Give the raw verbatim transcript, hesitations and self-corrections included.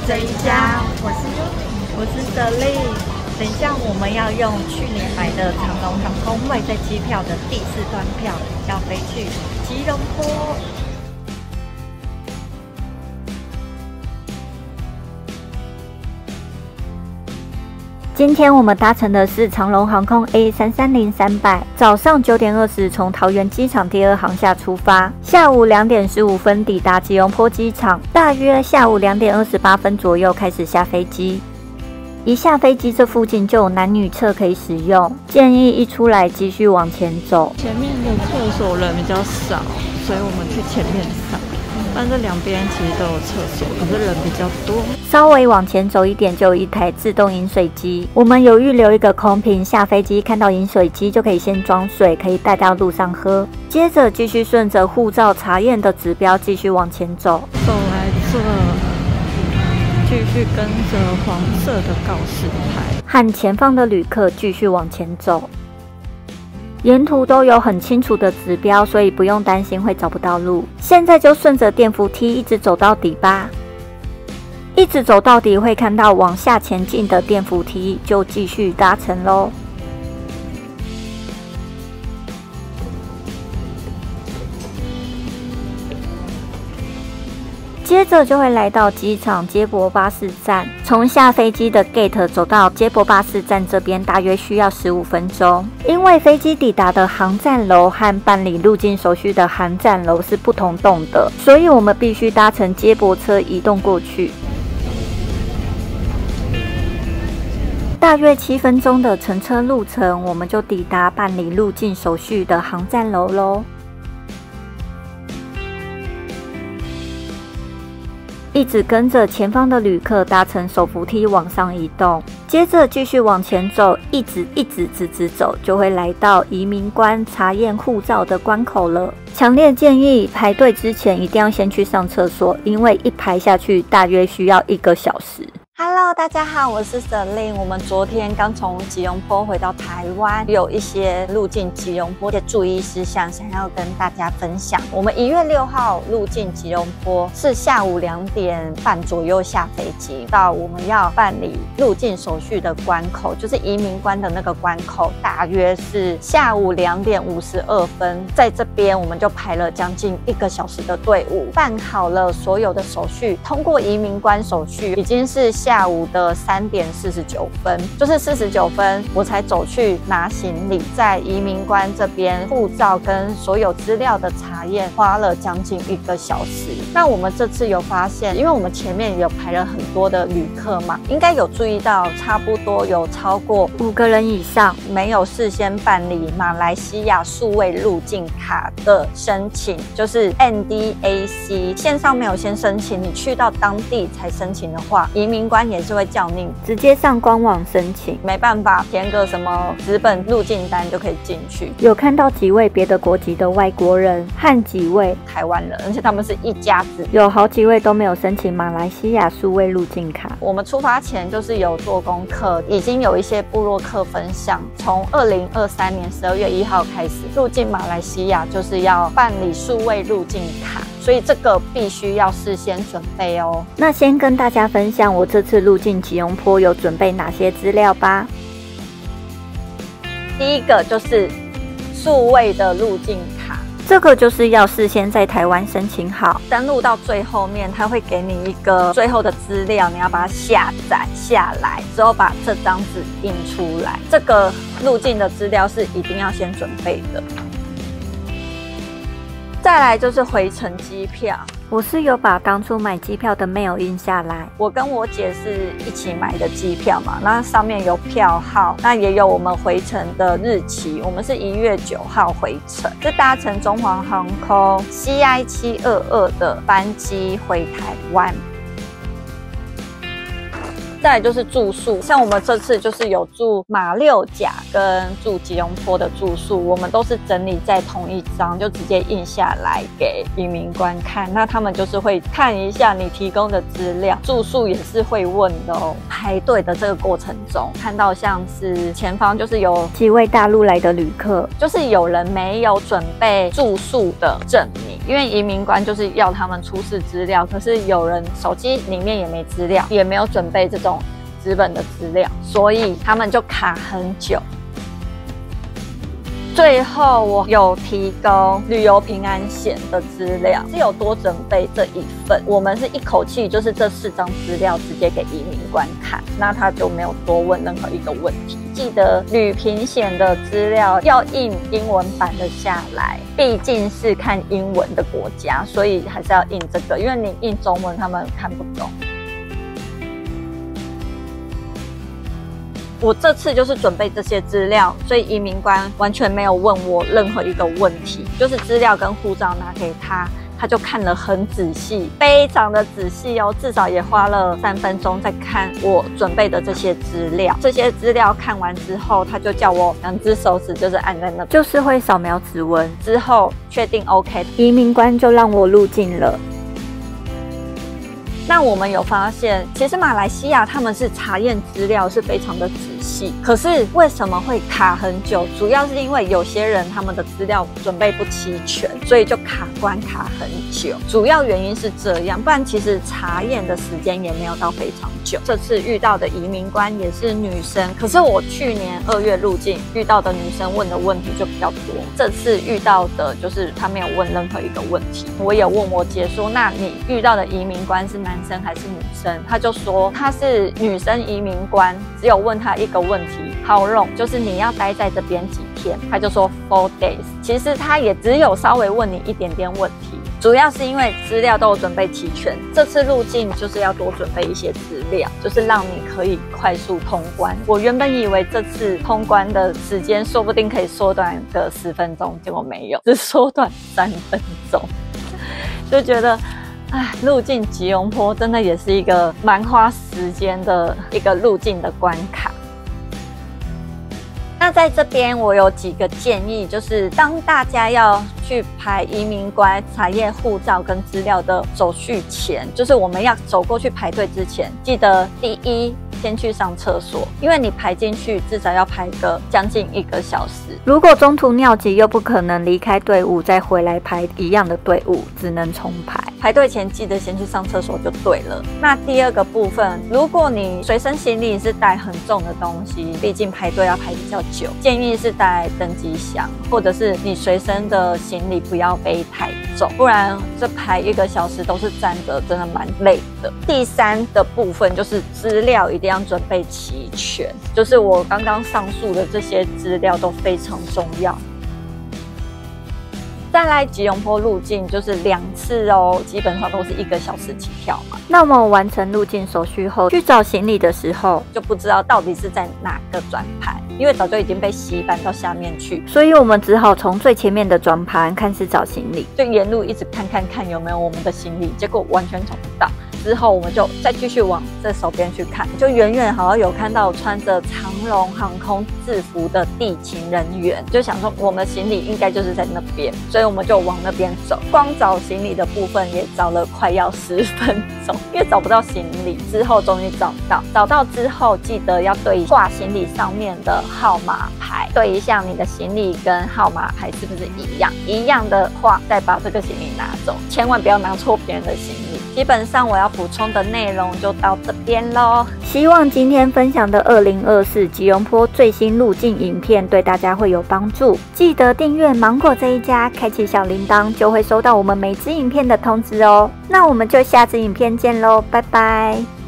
这一家，我是我是舍利。等一下我们要用去年买的长荣航空位在机票的第四段票，要飞去吉隆坡。 今天我们搭乘的是长荣航空 A 三三零三百，早上九点二十从桃园机场第二航厦出发，下午两点十五分抵达吉隆坡机场，大约下午两点二十八分左右开始下飞机。一下飞机，这附近就有男女厕可以使用，建议一出来继续往前走。 前面的厕所人比较少，所以我们去前面上。但这两边其实都有厕所，可是人比较多。 稍微往前走一点，就有一台自动饮水机。我们有预留一个空瓶，下飞机看到饮水机就可以先装水，可以带到路上喝。接着继续顺着护照查验的指标继续往前走。 走来这，继续跟着黄色的告示牌， 和前方的旅客继续往前走。沿途都有很清楚的指标，所以不用担心会找不到路。现在就顺着电扶梯一直走到底吧。一直走到底会看到往下前进的电扶梯，就继续搭乘咯。接着就会来到机场接驳巴士站，从下飞机的 gate 走到接驳巴士站这边大约需要十五分钟。因为飞机抵达的航站楼和办理入境手续的航站楼是不同栋的，所以我们必须搭乘接驳车移动过去。大约七分钟的乘车路程，我们就抵达办理入境手续的航站楼咯。一直跟着前方的旅客搭乘手扶梯往上移动，接着继续往前走，一直一直直直走，就会来到移民关查验护照的关口了。强烈建议排队之前一定要先去上厕所，因为一排下去大约需要一个小时。 Hello， 大家好，我是Celine。我们昨天刚从吉隆坡回到台湾，有一些入境吉隆坡的注意事项想要跟大家分享。我们一月六号入境吉隆坡是下午两点半左右下飞机，到我们要办理入境手续的关口，就是移民关的那个关口，大约是下午两点五十二分，在这边我们就排了将近一个小时的队伍，办好了所有的手续，通过移民关手续，已经是下午的三点四十九分，就是四十九分我才走去拿行李，在移民关这边护照跟所有资料的查验花了将近一个小时。那我们这次有发现，因为我们前面有排了很多的旅客嘛，应该有注意到差不多有超过五个人以上没有事先办理马来西亚数位入境卡的申请，就是 N D A C 线上没有先申请，你去到当地才申请的话，移民关也是会叫你直接上官网申请， 没办法填个什么纸本入境单就可以进去。 有看到几位别的国籍的外国人和几位台湾人，而且他们是一家子， 有好几位都没有申请马来西亚数位入境卡。 我们出发前就是有做功课，已经有一些部落客分享，从二零二三年十二月一号开始入境马来西亚就是要办理数位入境卡，所以这个必须要事先准备哦。 那先跟大家分享我这次入境吉隆坡有准备哪些资料吧。 第一个就是数位的入境卡， 这个就是要事先在台湾申请好， 登录到最后面，它会给你一个最后的资料，你要把它下载下来，之后把这张纸印出来。这个入境的资料是一定要先准备的。再来就是回程机票， 我是有把当初买机票的 mail 印下来。 我跟我姐是一起买的机票嘛，那上面有票号，那也有我们回程的日期。我们是一月九号回程，是搭乘中华航空 C I 七二二的班机回台湾。再来就是住宿，像我们这次就是有住马六甲跟住吉隆坡的住宿，我们都是整理在同一张，就直接印下来给移民官看。那他们就是会看一下你提供的资料，住宿也是会问的哦。排队的这个过程中，看到像是前方就是有几位大陆来的旅客， 就是有人没有准备住宿的证明。 因为移民官就是要他们出示资料，可是有人手机里面也没资料，也没有准备这种纸本的资料，所以他们就卡很久。最后我有提供旅游平安险的资料，是有多准备这一份。我们是一口气就是这四张资料直接给移民官看，那他就没有多问任何一个问题。记得旅平险的资料要印英文版的下来，毕竟是看英文的国家，所以还是要印这个，因为你印中文他们看不懂。我这次就是准备这些资料，所以移民官完全没有问我任何一个问题，就是资料跟护照拿给他，他就看了很仔细，非常的仔细哦，至少也花了三分钟在看我准备的这些资料。这些资料看完之后，他就叫我两只手指就是按在那， 就是会扫描指纹， 之后确定 OK， 移民官就让我入境了。 那我们有发现，其实马来西亚他们是查验资料是非常的仔细，可是为什么会卡很久？主要是因为有些人他们的资料准备不齐全，所以就卡关卡很久。主要原因是这样，不然其实查验的时间也没有到非常久。这次遇到的移民官也是女生，可是我去年二月入境遇到的女生问的问题就比较多，这次遇到的就是她没有问任何一个问题。我也问我姐说，那你遇到的移民官是男男生还是女生？他就说他是女生移民官，只有问他一个问题 ，How long？ 就是你要待在这边几天？他就说 four days。其实他也只有稍微问你一点点问题，主要是因为资料都有准备齐全。这次入境就是要多准备一些资料，就是让你可以快速通关。我原本以为这次通关的时间说不定可以缩短个十分钟，结果没有，只缩短三分钟，就觉得。唉，入境吉隆坡真的也是一个蛮花时间的一个入境的关卡。那在这边我有几个建议，就是当大家要去排移民官查验护照跟资料的手续前，就是我们要走过去排队之前，记得第一先去上厕所，因为你排进去至少要排个将近一个小时。 如果中途尿急又不可能离开队伍再回来排一样的队伍，只能重排。 排队前记得先去上厕所就对了。那第二个部分，如果你随身行李是带很重的东西，毕竟排队要排比较久，建议是带登机箱，或者是你随身的行李不要背太重，不然这排一个小时都是站着，真的蛮累的。第三的部分就是资料一定要准备齐全，就是我刚刚上述的这些资料都非常重要。再来吉隆坡入境就是两次哦，基本上都是一个小时起跳嘛。 那我们完成入境手续后，去找行李的时候， 就不知道到底是在哪个转盘，因为早就已经被洗版到下面去， 所以我们只好从最前面的转盘看是找行李， 就沿路一直看看看有没有我们的行李，结果完全找不到。之后我们就再继续往这手边去看，就远远好像有看到穿着长荣航空制服的地勤人员，就想说我们的行李应该就是在那边，所以我们就往那边走。光找行李的部分也找了快要十分钟，因为找不到行李。之后终于找到，找到之后记得要对挂行李上面的号码牌，对一下你的行李跟号码牌是不是一样，一样的话再把这个行李拿走，千万不要拿错别人的行李。基本上我要补充的内容就到这边咯。 希望今天分享的二零二四吉隆坡最新入境影片对大家会有帮助。记得订阅芒果这一家，开启小铃铛，就会收到我们每支影片的通知哦。那我们就下支影片见咯，拜拜。